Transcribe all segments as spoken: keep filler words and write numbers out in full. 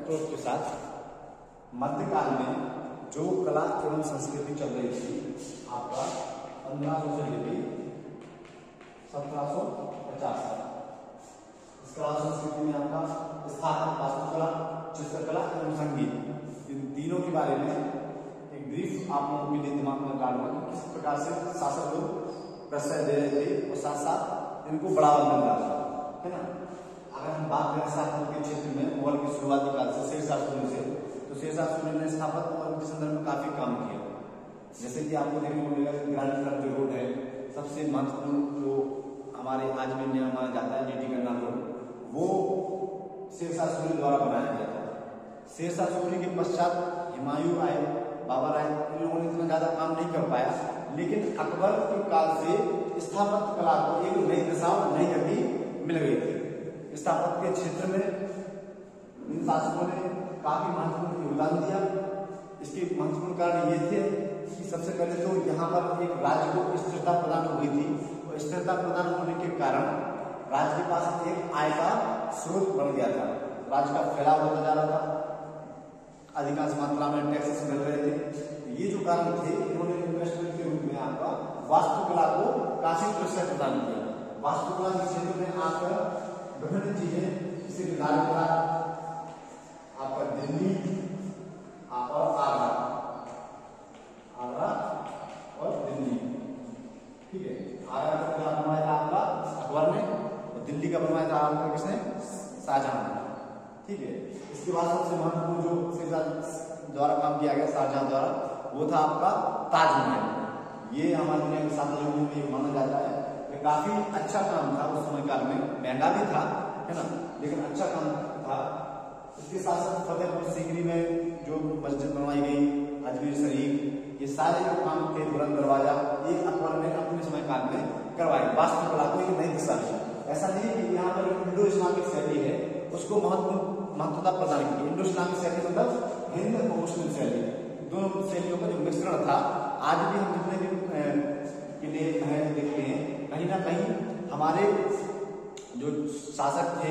तो उसके साथ मध्यकाल में जो कला एवं संस्कृति चल रही थी आपका पंद्रह सौ से लेकर सत्रह सौ पचास तक। इस कला संस्कृति में आपका स्थापना, वास्तुकला, चित्रकला एवं संगीत, इन तीनों के बारे में एक ब्रीफ आप लोगों के लिए दिमाग में डालूंगा कि किस प्रकार से शासक लोग प्रश्रय दे रहे थे और साथ साथ इनको बढ़ावा मिल रहा था, है ना। अगर हम बात करें स्थापत्य के क्षेत्र में मुगल की शुरुआती काल से शेरशाह सूरी से, तो शेरशाह सूरी ने स्थापत्य और के संदर्भ में काफी काम किया। जैसे कि आपको देखने को मिलेगा ग्रांड ट्रंक जो रोड है, सबसे महत्वपूर्ण जो हमारे आज में इंडिया में माना जाता है जीटी गन्ना रोड, वो शेरशाह सूरी द्वारा बनाया गया था। शेरशाह सूरी के पश्चात हुमायूं आए, बाबर आए, इन लोगों ने इतना ज्यादा काम नहीं कर पाया, लेकिन अकबर के काल से स्थापत्य कला को एक नई दिशा और नई गति मिल गई थी। स्थापत्य के क्षेत्र में इन शासकों ने काफी महत्वपूर्ण योगदान दिया। इसके महत्वपूर्ण कारण ये थे कि सबसे पहले तो यहाँ पर एक राज्य को स्थिरता प्रदान हो गई थी, और स्थिरता प्रदान होने के कारण राज्य के पास एक आय का स्रोत बन गया था। राज्य का फैलाव होता जा रहा था, अधिकांश मात्रा में टैक्सेस मिल रहे थे। ये जो कारण थे, इन्होंने इन्वेस्टमेंट के रूप में आपका वास्तुकला को काफी प्रश्रय प्रदान किया। वास्तुकला के क्षेत्र में आकर विभिन्न चीजें, जैसे लाल किला, आपका दिल्ली और आगरा, आगरा और दिल्ली, ठीक है। आगरा का किला बनवाया था आपका अकबर ने, और दिल्ली का बनवाया था आपका किसने? शाहजहां ने, ठीक है। इसके बाद सबसे महत्वपूर्ण जो शेरशाह द्वारा काम किया गया शाहजहां द्वारा, वो था आपका ताजमहल। ये हमारी दुनिया के सात अजूबों में ये माना जाता है। ये काफी अच्छा काम था उस समय काल में, महंगा भी था, है ना, लेकिन अच्छा काम था। इसके साथ साथ फतेहपुर सीकरी में जो मस्जिद बनवाई गई, अजमेर शरीफ, ये सारे जो काम थे, बुलंद दरवाजा, ये अकबर ने अपने समय काल में करवाए। वास्तुकला को एक नई दिशा दी। ऐसा नहीं कि यहाँ पर इंडो इस्लामिक शैली है उसको महत्व महत्वता प्रदान की। इंडो इस्लामिक शैली मतलब हिंद और मुस्लिम शैली, दोनों शैलियों का जो मिश्रण था। आज भी हम जितने भी किले महल देखते हैं, कहीं ना कहीं हमारे जो शासक थे,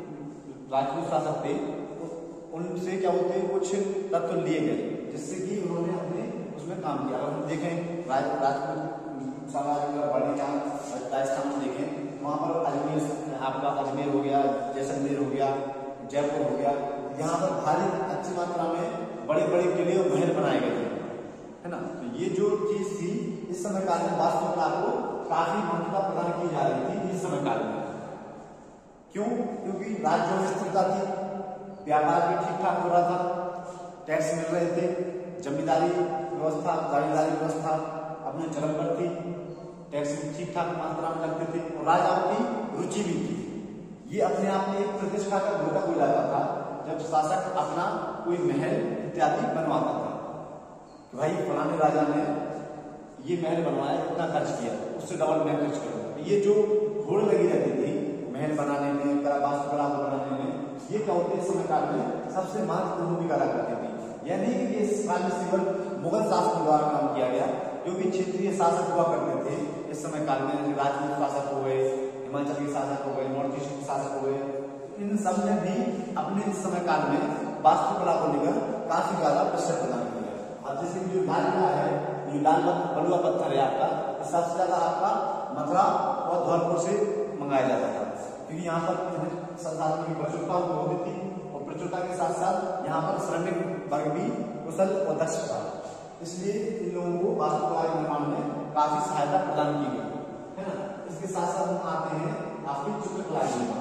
राजपूत शासक थे, उनसे क्या होते हैं कुछ तत्व लिए गए, जिससे कि उन्होंने अपने उसमें काम किया। अगर हम देखें राज, राजपूत साम्राज्य का बड़ी जहाँ राजस्थान में देखें, वहाँ पर अजमेर, आपका अजमेर हो गया, जैसलमेर हो गया, जयपुर हो गया, यहाँ पर भारी अच्छी मात्रा में बड़े बड़े किले और महल बनाए गए थे, है ना। तो ये जो चीज थी, इस समय काल में वास्तुकला को काफी महत्वता प्रदान की जा रही थी इस समय काल में। क्यों? क्योंकि राज्यों में स्थिरता थी, व्यापार भी ठीक ठाक हो रहा था, टैक्स मिल रहे थे, जमींदारी व्यवस्था, जागीरदारी व्यवस्था अपने चरम पर थी, टैक्स ठीक ठाक मात्रा में लगते थे, और राजाओं की रुचि भी थी। ये अपने आप में एक प्रतिष्ठा का घोटा हो जाता था जब शासक अपना कोई महल इत्यादि बनवाता था कि भाई फलाने राजा ने ये महल बनवाया, इतना खर्च किया, उससे डबल मैं खर्च करूंगा। तो ये जो होड़ लगी रहती थी महल बनाने में, वास्तुकला को बनाने में, ये क्या होते समय काल में सबसे महत्वपूर्ण भूमिका अदा करती थी। यानी कि ये काल में केवल मुगल शासकों द्वारा काम किया गया, जो भी क्षेत्रीय शासक हुआ करते थे इस समय काल में, राजपूत शासक हो गए, हिमाचल के शासक हो गए, नॉर्थ ईस्ट के शासक हो गए, इन सब ने भी अपने इस समय काल में वास्तुकला को लेकर काफी ज्यादा प्रश्रय प्रदान किया। अब जैसे जो लाल किला है, जो लाल बलुआ पत्थर है आपका, सबसे ज्यादा आपका मथुरा और धौलपुर से मंगाया जाता था, क्योंकि यहाँ पर संसाधन की प्रचुरता होती थी, और प्रचुरता के साथ साथ यहाँ पर श्रमिक वर्ग भी कुशल और दक्ष था, इसलिए इन लोगों को वास्तुकला के निर्माण में काफी सहायता प्रदान की गई, है ना। इसके साथ साथ हम आते हैं आपकी चित्रकला की।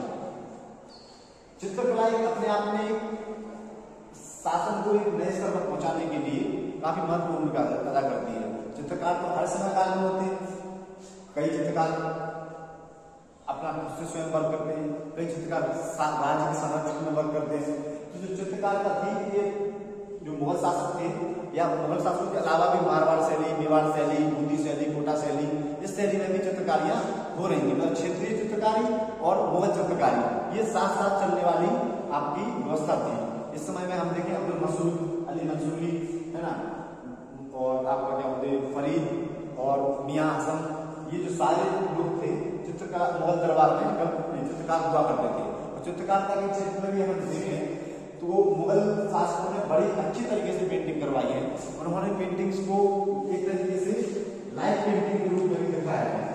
चित्रकला अपने आप में शासन को एक नए स्तर पर पहुंचाने के लिए काफी महत्वपूर्ण भूमिका अदा करती है। चित्रकार तो हर समय काल में होते हैं, कई चित्रकार अपना खुद से स्वयं वर्क करते हैं, कई चित्रकार राज्य के संरक्षण में वर्क करते हैं। तो जो चित्रकार का थी, ये जो मुगल शासक थे, या मुगल शासकों के अलावा भी मारवाड़ शैली, मेवाड़ शैली, बूंदी शैली, कोटा शैली, इस शैली में भी चित्रकारियां हो रही हैं। मतलब क्षेत्रीय चित्रकारी और मुगल चित्रकारी, ये साथ साथ चलने वाली आपकी व्यवस्था थी। इस समय में हम देखें अब्दुल मसूद, अली मंसूरी, है ना, और आपका क्या बोलते हैं फरीद और मियां हसन, ये जो सारे लोग थे चित्रकार मुगल दरबार में चित्रकार हुआ करते थे। और चित्रकारिता के क्षेत्र में भी हम देखें तो मुगल शासकों ने बड़ी अच्छी तरीके से पेंटिंग करवाई है और उन्होंने पेंटिंग्स को एक तरीके से लाइव पेंटिंग के रूप में भी दिखाया है।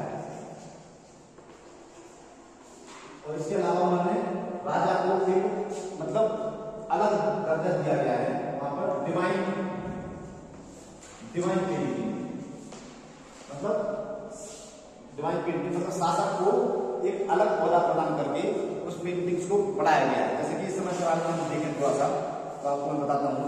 और इसके अलावा उन्होंने राजा को एक मतलब अलग दर्जा दिया गया है वहां पर, डिवाइन डिवाइन पेंटिंग मतलब डिवाइन पेंटिंग मतलब शासक को एक अलग पौधा प्रदान करके उस पेंटिंग्स को बढ़ाया गया है। जैसे कि इस समय सवाल में देखें थोड़ा सा, तो आपको मैं बताता हूं।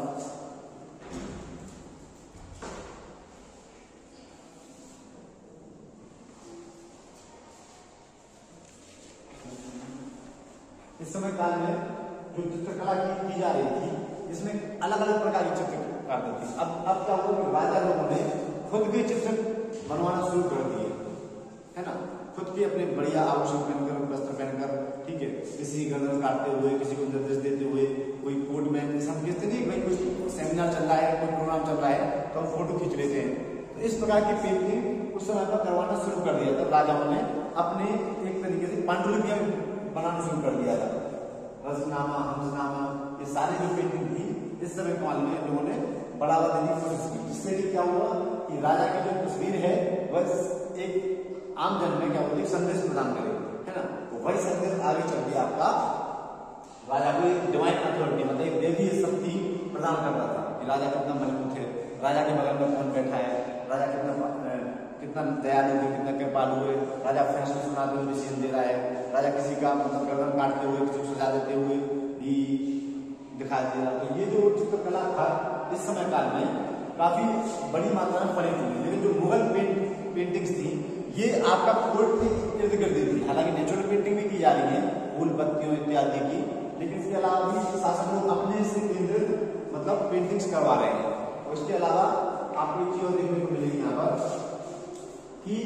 इस समय काल में जो चित्रकला की, की जा रही थी, इसमें अलग अलग प्रकार की चित्र करते थे। अब अब क्या हुआ कि राजा लोगों ने खुद के चित्र बनवाना शुरू कर दिए, है ना, खुद के अपने बढ़िया आभूषण पहनकर, वस्त्र पहनकर, ठीक है, किसी गर्दन काटते हुए, किसी को निर्देश देते हुए, कोई कोर्ट में हम कहते नहीं भाई कोई सेमिनार चल रहा है, कोई प्रोग्राम चल रहा है तो हम फोटो खींच लेते हैं। तो इस प्रकार की पेंटिंग उस समय पर करवाना शुरू कर दिया था। राजाओं ने अपने एक तरीके से पांडुलिपियां बनाना शुरू कर दिया था। रसनामा, हंसनामा, ये सारी जो पेंटिंग थी इस समय काल में लोगों ने बढ़ावा देने की कोशिश की। इससे क्या हुआ कि राजा की जो तस्वीर है वह एक आम जन में क्या होती है संदेश प्रदान करे, है ना, तो वही संदेश आगे चल के आपका राजा को एक डिवाइन अथॉरिटी मतलब एक देवी शक्ति प्रदान करता था कि राजा कितना मजबूत है, राजा के बगल में कौन बैठा है, राजा कितना कितना दयालु है, कितना कृपालु है, राजा फैसले सुनाते हुए डिसीजन दे रहा है, राजा किसी का मतलब गर्दन काटते हुए, किसी को सजा देते हुए भी दिखाई दे रहा। तो ये जो चित्रकला था इस समय काल में काफी बड़ी मात्रा में फैली थी। लेकिन जो मुगल पेंट पेंटिंग्स थी ये आपका कोर्ट के इर्द गिर्द थी। हालांकि नेचुरल पेंटिंग भी की जा रही है फूल पत्तियों इत्यादि की, लेकिन इसके अलावा भी शासक लोग अपने से केंद्रित मतलब पेंटिंग्स करवा रहे हैं। और इसके अलावा आपको एक चीज देखने को मिलेगी यहाँ पर कि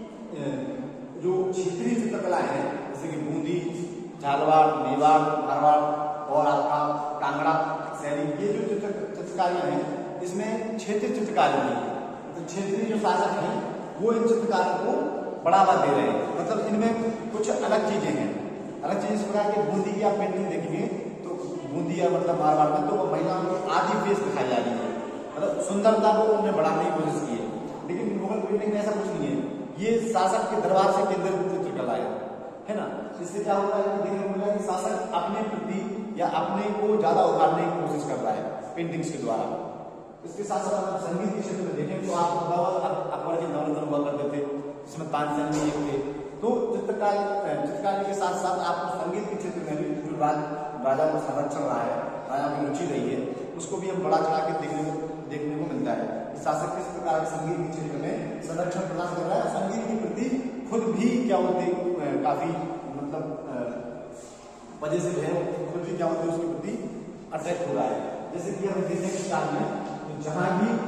जो क्षेत्रीय चित्रकला है जैसे कि बूंदी, झालवाड़, मेवाड़, मारवाड़ और आपका कांगड़ा शैली, ये जो चित्र चित्रकारियां हैं इसमें क्षेत्रीय चित्रकारी है। तो क्षेत्रीय जो शासक हैं वो इन चित्रकारों को बढ़ावा दे रहे हैं। मतलब इनमें कुछ अलग चीजें हैं, अलग चीजें इस प्रकार की। बूंदी की आप पेंटिंग देखेंगे तो बूंदी या मतलब मारवाड़ में तो महिलाओं की आधी फेस दिखाई जा रही है, मतलब सुंदरता को उन्होंने बढ़ाने की कोशिश की है। लेकिन मुगल पेंटिंग में ऐसा कुछ नहीं है, ये शासक के दरबार से केंद्रित चित्रकला है, है ना। इससे क्या होता है देखने को मिला कि शासक अपने प्रति या अपने को ज्यादा उभारने की कोशिश कर रहा है पेंटिंग्स के द्वारा। इसके साथ साथ अगर संगीत के क्षेत्र में देखें तो आपको अकबर के नवरत्न हुआ करते थे, इसमें तानसेन भी एक थे। तो चित्रकारी चित्रकारी के साथ साथ आपको संगीत के क्षेत्र में भी जो राज, राजा का संरक्षण रहा है, राजा की रुचि रही है, उसको भी हम बड़ा चढ़ा के देखने को देखने को मिलता है। शासक किस प्रकार के संगीत के क्षेत्र में संरक्षण प्रदान कर रहा है, संगीत के प्रति खुद भी क्या होते काफी मतलब वजह से है खुद भी क्या होते उसके प्रति अट्रैक्ट हो रहा है। जैसे कि हम देखने के काल में जहांगीर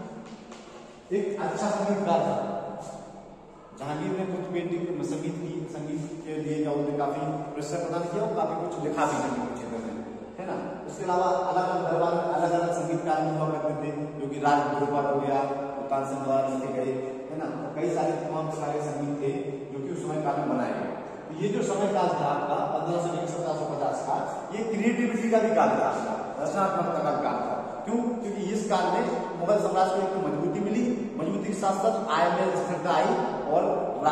एक अच्छा संगीतकार था, जहांगीर ने कुछ पेंटिंग संगीत की संगीत के लिए क्या होते काफी प्रेशर प्रदान किया और काफी कुछ लिखा भी संगीत के क्षेत्र में, है ना। उसके अलावा अलग अलग दरबार में अलग अलग संगीतकार हुआ करते थे, जो कि राज गोपाल हो गया, तानसेन द्वारा लिखे गए, है ना। कई सारे तमाम प्रकार के संगीत थे जो कि उस समय काल में बनाए गए। तो ये जो समय काल था आपका पंद्रह सौ लेकर सत्रह सौ पचास का, ये क्रिएटिविटी का भी काल था, रचनात्मकता का काल था। क्यों? क्योंकि इस काल में मुगल साम्राज्य को एक मजबूती मिली, मजबूती के साथ साथ आय में स्थिरता आई और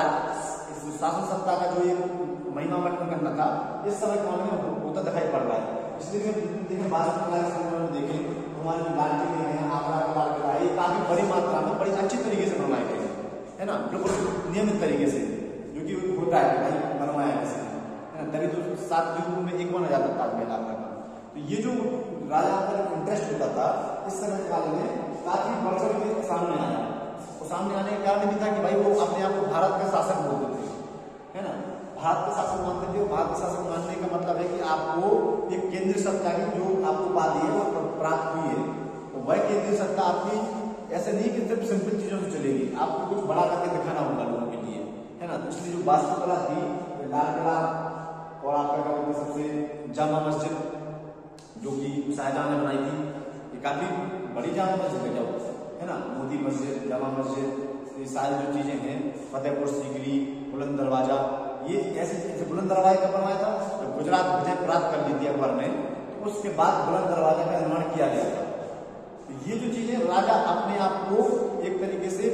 शासन सत्ता का जो एक महिमा मंडन करना था इस समय काल में होता दिखाई पड़ रहा है। इसलिए देखें वास्तुकला के संदर्भ में देखें तो हमारे जो लाल किले हैं, आगरा का लाल किला है, ये काफी बड़ी मात्रा में बड़ी अच्छी तरीके से बनवाए गए, है ना, बिल्कुल नियमित तरीके से, जो कि होता है भाई बनवाया किसी ने, है ना। तभी तो सात युगों में एक बना जाता ताजमहल आगरा का। तो ये जो राजा का इंटरेस्ट होता था इस समय काल में काफी बढ़ चढ़ के सामने आया। और सामने आने का कारण भी था कि भाई वो अपने आप को भारत का शासक बोलते थे, है ना, भारत का शासक मानते थे। भारत का शासक मानने का मतलब है कि आपको एक केंद्रीय सत्ता की जो आपको उपाधि है वो प्राप्त हुई है, तो वह केंद्रीय सत्ता आपकी ऐसे नहीं कि सिर्फ सिंपल चीजों से चलेगी, आपको कुछ बड़ा करके दिखाना होगा लोगों के लिए, है ना। तो इसलिए जो वास्तुकला थी, लाल किला और आपका क्या बोलते सबसे जामा मस्जिद जो कि शाहजहां ने बनाई थी, ये काफी बड़ी जामा मस्जिद है, क्या है ना, मोती मस्जिद, जामा मस्जिद, ये सारी जो चीजें हैं, फतेहपुर सीकरी, बुलंद दरवाजा, ये ऐसे बुलंद दरवाजा कब बनवाया था? तो गुजरात विजय प्राप्त कर ली थी अकबर ने, तो उसके बाद बुलंद दरवाजा का निर्माण किया गया था। तो ये जो चीजें, राजा अपने आप को एक तरीके से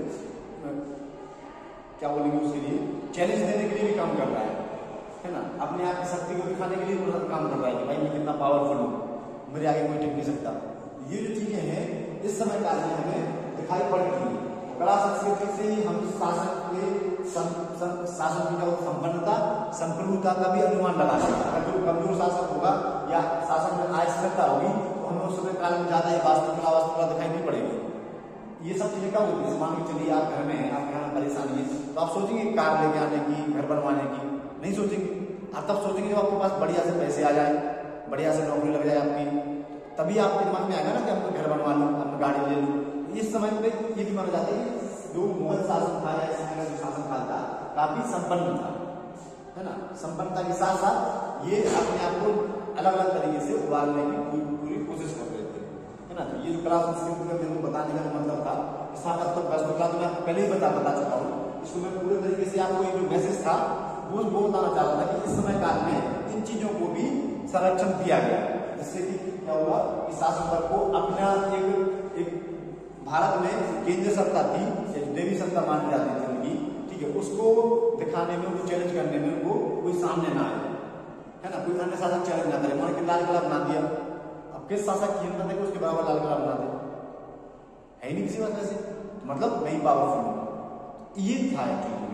क्या बोलेंगे उसके लिए चैलेंज देने के लिए भी काम कर रहा है है ना, अपने आप की शक्ति को दिखाने के लिए काम कर रहा है कि भाई मैं कितना पावरफुल हूँ, मेरे आगे कोई टिक नहीं सकता। ये जो चीजें हैं इस समय काल में हमें दिखाई पड़ती है। कला संस्कृति से ही हम शासन के शासन की जो संपन्नता संप्रभुता का भी अनुमान लगा सकते हैं। अगर जो कमजोर शासक होगा या शासन में अस्थिरता होगी तो हमें उस समय काल में ज्यादा ही वास्तुकला वास्तुकला दिखाई नहीं पड़ेगी। ये सब चीजें कब होती है? मान के चलिए आप घर में हैं, आपके यहाँ परेशानी है तो आप सोचेंगे कार लेके आने की, घर बनवाने की, नहीं सोचेंगे। आप तब सोचेंगे जब आपके पास बढ़िया से पैसे आ जाए, बढ़िया से नौकरी लग जाए आपकी, तभी आपके दिमाग में आएगा ना कि आपको घर बनवा लूँ, अपनी गाड़ी ले लूँ। इस समय पे ये भी माना जाता है कि जो मुगल शासन था या इस समय का जो शासन काल था काफी संपन्न था, है ना। संपन्नता के साथ साथ ये अपने आप को अलग अलग तरीके से उभारने की पूरी पूरी कोशिश कर रहे थे, है ना। तो ये जो कला संस्कृति का मेरे को बताने का मतलब था, स्थापत्य वास्तुकला तो मैं आपको पहले ही बता बता चुका हूँ। इसको मैं पूरे तरीके से आपको एक जो मैसेज था वो वो बताना चाह रहा था कि इस समय काल में इन चीजों को भी संरक्षण दिया गया, जिससे कि क्या हुआ कि शासन वर्ग को अपना एक एक भारत में केंद्र सत्ता थी, देवी सत्ता मानी जाती थी उनकी, ठीक है, उसको दिखाने में, उनको चैलेंज करने में उनको कोई सामने ना आए, है ना। कोई अन्य शासक चैलेंज ना करे। मान के लाल किला बना दिया, अब किस शासक की हिम्मत है कि उसके बराबर लाल किला बना दे? है ही नहीं किसी वजह से, मतलब नहीं पावरफुल। ये था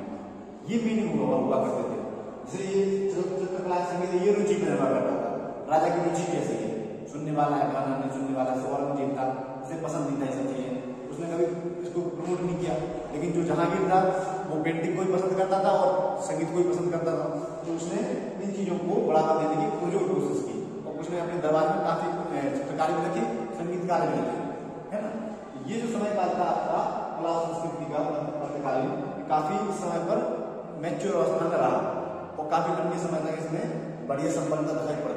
ये मीनिंग हुआ हुआ करते थे। जैसे ये चित्रकला संगीत ये रुचि में रहा करता था। राजा की रुचि कैसी है, सुनने वाला है गाना, नहीं सुनने वाला से औरंगजेब था, उसे पसंद नहीं था ये सब चीजें, उसने कभी इसको प्रमोट नहीं किया। लेकिन जो जहांगीर था वो पेंटिंग को ही पसंद करता था और संगीत को ही पसंद करता था, तो उसने इन चीजों को बढ़ावा देने की पुरजोर कोशिश की और उसने अपने दरबार में काफी चित्रकारी भी रखी, संगीतकार भी रखे, है ना। ये जो समय काल था आपका कला संस्कृति का मध्यकालीन, काफी इस समय पर मैच्योर अवस्था में रहा और काफी लंबे समय तक इसमें बढ़िया संपन्नता दिखाई पड़ती